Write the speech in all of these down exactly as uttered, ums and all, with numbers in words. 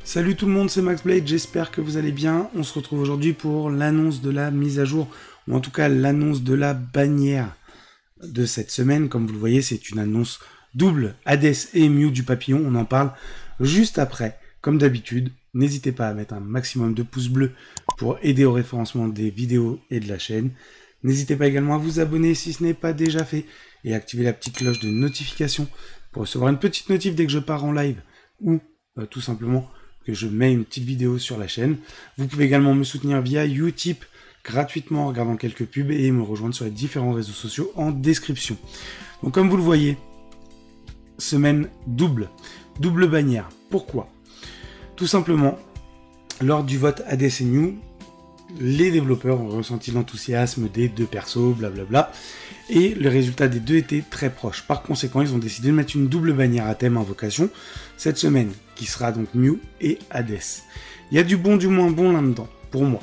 Salut tout le monde, c'est MaxBlade, j'espère que vous allez bien. On se retrouve aujourd'hui pour l'annonce de la mise à jour, ou en tout cas l'annonce de la bannière de cette semaine. Comme vous le voyez, c'est une annonce double, Hades et Mew du papillon, on en parle juste après. Comme d'habitude, n'hésitez pas à mettre un maximum de pouces bleus pour aider au référencement des vidéos et de la chaîne. N'hésitez pas également à vous abonner si ce n'est pas déjà fait, et activer la petite cloche de notification pour recevoir une petite notif dès que je pars en live, ou euh, tout simplement que je mets une petite vidéo sur la chaîne. Vous pouvez également me soutenir via Utip gratuitement en regardant quelques pubs et me rejoindre sur les différents réseaux sociaux en description. Donc comme vous le voyez, semaine double, double bannière. Pourquoi? Tout simplement, lors du vote Hades et Mew, les développeurs ont ressenti l'enthousiasme des deux persos, blablabla, et le résultat des deux était très proche. Par conséquent, ils ont décidé de mettre une double bannière à thème invocation cette semaine, qui sera donc Mew et Hades. Il y a du bon, du moins bon là-dedans, pour moi.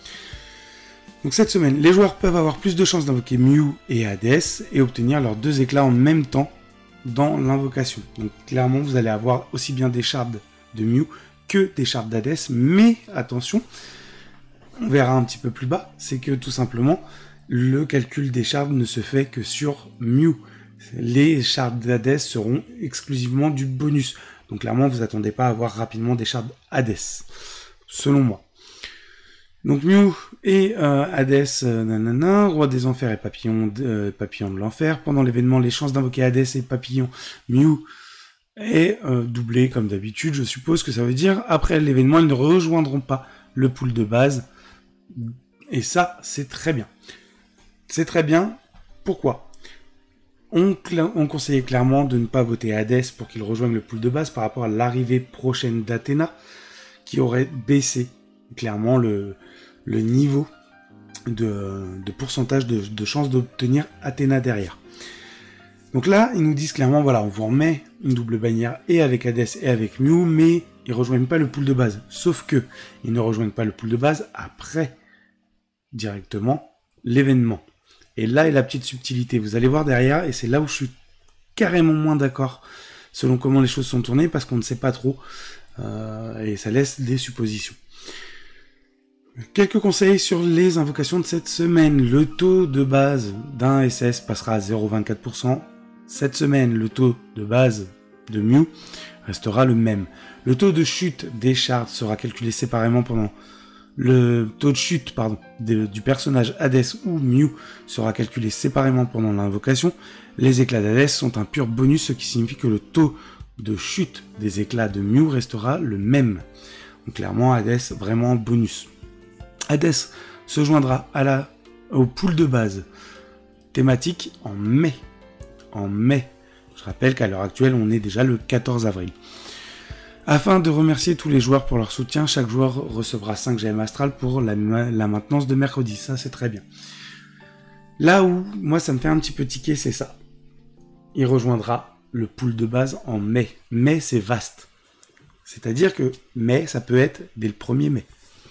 Donc cette semaine, les joueurs peuvent avoir plus de chances d'invoquer Mew et Hades, et obtenir leurs deux éclats en même temps dans l'invocation. Donc clairement, vous allez avoir aussi bien des shards de Mew que des shards d'Hades, mais attention, on verra un petit peu plus bas, c'est que tout simplement, le calcul des shards ne se fait que sur Mew. Les shards d'Hades seront exclusivement du bonus. Donc clairement, vous attendez pas à avoir rapidement des shards Hades, selon moi. Donc Mew et euh, Hades, euh, nanana, roi des enfers et papillon de, euh, papillon de l'enfer. Pendant l'événement, les chances d'invoquer Hades et papillon Mew est euh, doublé comme d'habitude. Je suppose que ça veut dire, après l'événement, ils ne rejoindront pas le pool de base. Et ça, c'est très bien. C'est très bien. Pourquoi ? on, on conseillait clairement de ne pas voter Hades pour qu'il rejoigne le pool de base par rapport à l'arrivée prochaine d'Athéna, qui aurait baissé clairement le, le niveau de, de pourcentage de, de chances d'obtenir Athéna derrière. Donc là, ils nous disent clairement, voilà, on vous remet une double bannière et avec Hades et avec Mew, mais ils ne rejoignent pas le pool de base. Sauf que ils ne rejoignent pas le pool de base après directement l'événement. Et là est la petite subtilité. Vous allez voir derrière, et c'est là où je suis carrément moins d'accord selon comment les choses sont tournées, parce qu'on ne sait pas trop, euh, et ça laisse des suppositions. Quelques conseils sur les invocations de cette semaine. Le taux de base d'un S S passera à zéro virgule vingt-quatre pour cent. Cette semaine, le taux de base de Mew restera le même. Le taux de chute des shards sera calculé séparément pendant... Le taux de chute pardon, de, du personnage Hades ou Mew sera calculé séparément pendant l'invocation. Les éclats d'Hades sont un pur bonus, ce qui signifie que le taux de chute des éclats de Mew restera le même. Donc clairement, Hades, vraiment bonus. Hades se joindra à la, au pool de base thématique en mai. En mai. Je rappelle qu'à l'heure actuelle, on est déjà le quatorze avril. Afin de remercier tous les joueurs pour leur soutien, chaque joueur recevra cinq gemmes astrales pour la, la maintenance de mercredi. Ça, c'est très bien. Là où, moi, ça me fait un petit peu tiquer, c'est ça. Il rejoindra le pool de base en mai. Mai, c'est vaste. C'est-à-dire que mai, ça peut être dès le premier mai.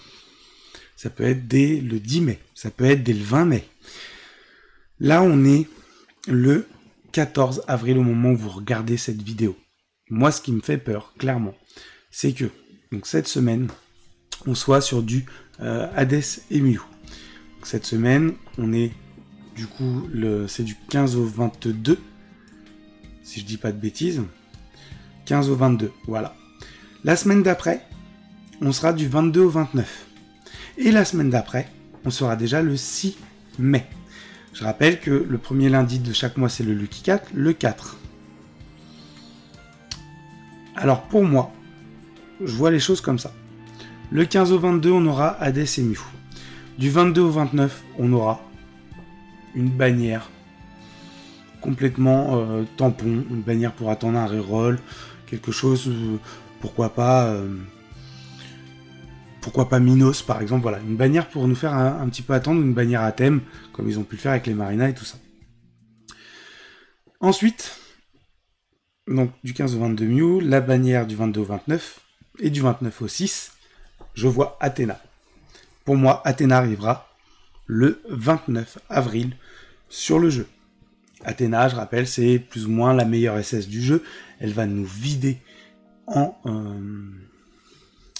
Ça peut être dès le dix mai. Ça peut être dès le vingt mai. Là, on est le quatorze avril au moment où vous regardez cette vidéo. Moi, ce qui me fait peur, clairement, c'est que donc cette semaine, on soit sur du euh, Hades et Mew. Donc, cette semaine, on est du coup, le, c'est du quinze au vingt-deux, si je dis pas de bêtises. quinze au vingt-deux, voilà. La semaine d'après, on sera du vingt-deux au vingt-neuf. Et la semaine d'après, on sera déjà le six mai. Je rappelle que le premier lundi de chaque mois, c'est le Lucky quatre, le quatre. Alors pour moi, je vois les choses comme ça. Le quinze au vingt-deux, on aura Hades et Mew. Du vingt-deux au vingt-neuf, on aura une bannière complètement euh, tampon, une bannière pour attendre un reroll, quelque chose, euh, pourquoi pas, euh, pourquoi pas Minos par exemple, voilà, une bannière pour nous faire un, un petit peu attendre, une bannière à thème, comme ils ont pu le faire avec les Marina et tout ça. Ensuite, donc du quinze au vingt-deux Mew, la bannière du vingt-deux au vingt-neuf, et du vingt-neuf au six, je vois Athéna. Pour moi, Athéna arrivera le vingt-neuf avril sur le jeu. Athéna, je rappelle, c'est plus ou moins la meilleure S S du jeu. Elle va nous vider en, euh,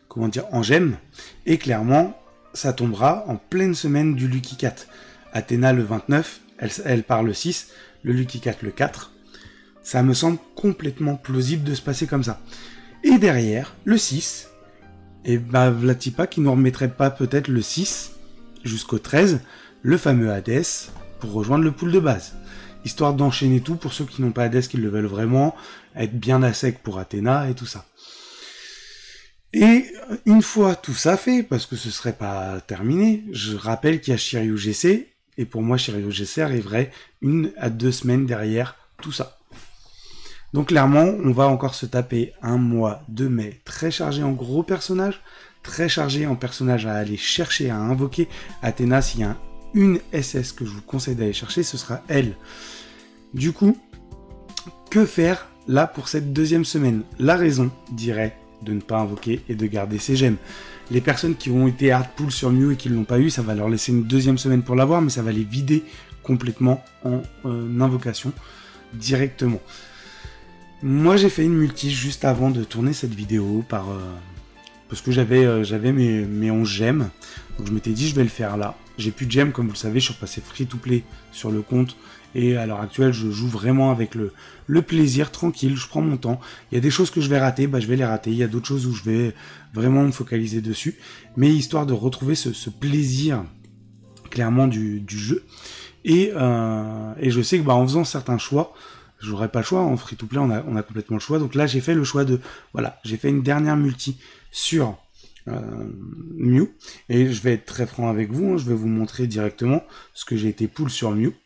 comment dire, en gemme. Et clairement, ça tombera en pleine semaine du Lucky quatre. Athéna le vingt-neuf, elle, elle part le six, le Lucky quatre le quatre. Ça me semble complètement plausible de se passer comme ça. Et derrière, le six, et bah Vlatipa qui nous remettrait pas peut-être le six jusqu'au treize, le fameux Hades, pour rejoindre le pool de base. Histoire d'enchaîner tout pour ceux qui n'ont pas Hades, qui le veulent vraiment, être bien à sec pour Athéna et tout ça. Et une fois tout ça fait, parce que ce serait pas terminé, je rappelle qu'il y a Shiryu G C, et pour moi Shiryu G C arriverait une à deux semaines derrière tout ça. Donc clairement, on va encore se taper un mois de mai très chargé en gros personnages, très chargé en personnages à aller chercher, à invoquer. Athéna, s'il y a une S S que je vous conseille d'aller chercher, ce sera elle. Du coup, que faire là pour cette deuxième semaine? La raison dirait de ne pas invoquer et de garder ses gemmes. Les personnes qui ont été hard pull sur Mew et qui ne l'ont pas eu, ça va leur laisser une deuxième semaine pour l'avoir, mais ça va les vider complètement en euh, invocation directement. Moi j'ai fait une multi juste avant de tourner cette vidéo par euh, parce que j'avais euh, j'avais mes, mes onze gemmes, donc je m'étais dit je vais le faire là. J'ai plus de gemmes, comme vous le savez, je suis repassé free to play sur le compte. Et à l'heure actuelle, je joue vraiment avec le, le plaisir, tranquille, je prends mon temps. Il y a des choses que je vais rater, bah je vais les rater. Il y a d'autres choses où je vais vraiment me focaliser dessus. Mais histoire de retrouver ce, ce plaisir, clairement, du, du jeu. Et, euh, et je sais que bah, en faisant certains choix, je n'aurai pas le choix. En free-to-play, on a, on a complètement le choix. Donc là, j'ai fait le choix de... Voilà, j'ai fait une dernière multi sur euh, Mew. Et je vais être très franc avec vous. Hein, je vais vous montrer directement ce que j'ai été pull sur Mew.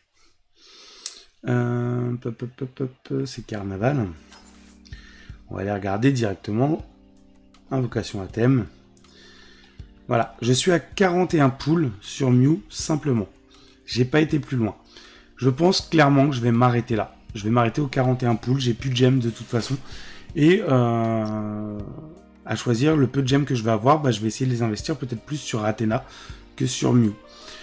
Euh, c'est Carnaval. On va aller regarder directement. Invocation à thème. Voilà, je suis à quarante et un poules sur Mew simplement. J'ai pas été plus loin. Je pense clairement que je vais m'arrêter là. Je vais m'arrêter aux quarante et un poules. J'ai plus de gemmes de toute façon. Et euh, à choisir le peu de gemmes que je vais avoir, bah, je vais essayer de les investir peut-être plus sur Athéna que sur Mew.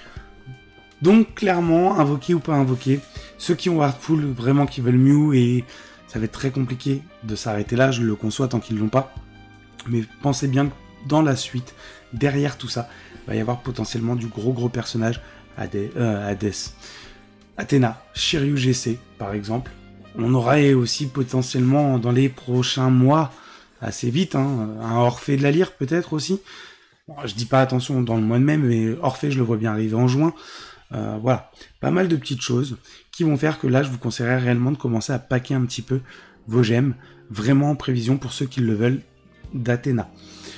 Donc clairement, invoquer ou pas invoquer, ceux qui ont hard pull, vraiment qui veulent Mew, et ça va être très compliqué de s'arrêter là, je le conçois tant qu'ils l'ont pas. Mais pensez bien que dans la suite, derrière tout ça, il va y avoir potentiellement du gros gros personnage, Hades, euh, Hades. Athéna, Shiryu G C par exemple. On aura aussi potentiellement dans les prochains mois, assez vite, hein, un Orphée de la Lyre peut-être aussi. Bon, je dis pas attention dans le mois de mai, mais Orphée je le vois bien arriver en juin. Euh, voilà, pas mal de petites choses qui vont faire que là, je vous conseillerais réellement de commencer à packer un petit peu vos gemmes, vraiment en prévision pour ceux qui le veulent d'Athéna.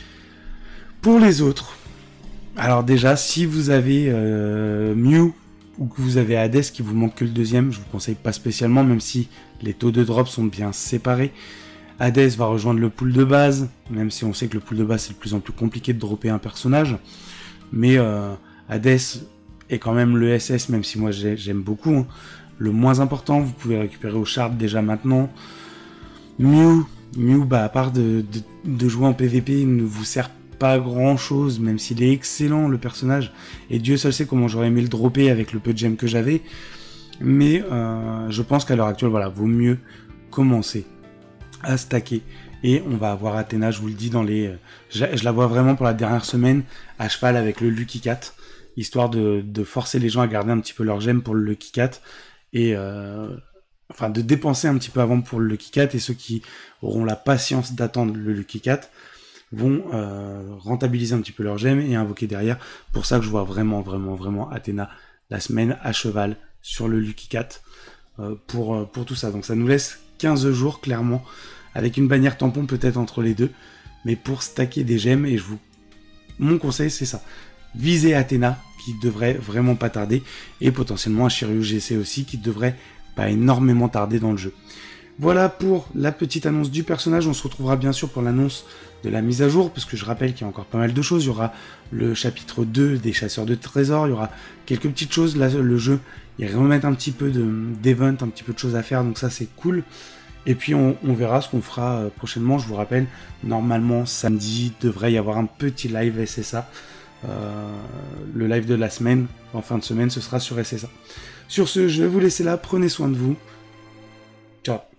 Pour les autres, alors déjà, si vous avez euh, Mew ou que vous avez Hades qui vous manque que le deuxième, je vous conseille pas spécialement, même si les taux de drop sont bien séparés. Hades va rejoindre le pool de base, même si on sait que le pool de base c'est de plus en plus compliqué de dropper un personnage, mais euh, Hades et quand même le S S, même si moi j'aime beaucoup, hein. Le moins important, vous pouvez récupérer au shard déjà maintenant. Mew, Mew bah, à part de, de, de jouer en P V P, il ne vous sert pas grand chose, même s'il est excellent le personnage, et Dieu seul sait comment j'aurais aimé le dropper avec le peu de gemmes que j'avais, mais euh, je pense qu'à l'heure actuelle, voilà, vaut mieux commencer à stacker, et on va avoir Athéna, je vous le dis, dans les... Je, je la vois vraiment pour la dernière semaine, à cheval avec le Lucky quatre, histoire de, de forcer les gens à garder un petit peu leur gemme pour le Lucky quatre, et euh, enfin de dépenser un petit peu avant pour le Lucky quatre, et ceux qui auront la patience d'attendre le Lucky quatre vont euh, rentabiliser un petit peu leur gemme et invoquer derrière. Pour ça que je vois vraiment, vraiment, vraiment Athéna la semaine à cheval sur le Lucky quatre euh, pour, euh, pour tout ça. Donc ça nous laisse quinze jours clairement, avec une bannière tampon peut-être entre les deux, mais pour stacker des gemmes, et je vous... Mon conseil c'est ça. Visez Athéna, qui devrait vraiment pas tarder, et potentiellement un Shiryu G C aussi, qui devrait pas énormément tarder dans le jeu. Voilà pour la petite annonce du personnage. On se retrouvera bien sûr pour l'annonce de la mise à jour, parce que je rappelle qu'il y a encore pas mal de choses. Il y aura le chapitre deux des chasseurs de trésors, il y aura quelques petites choses. Là, le jeu, il remettre un petit peu d'event, un petit peu de choses à faire, donc ça c'est cool. Et puis on, on verra ce qu'on fera euh, prochainement. Je vous rappelle, normalement samedi, devrait y avoir un petit live S S A. Euh, le live de la semaine, en fin de semaine, ce sera sur S S A. Sur ce, je vais vous laisser là, prenez soin de vous. Ciao.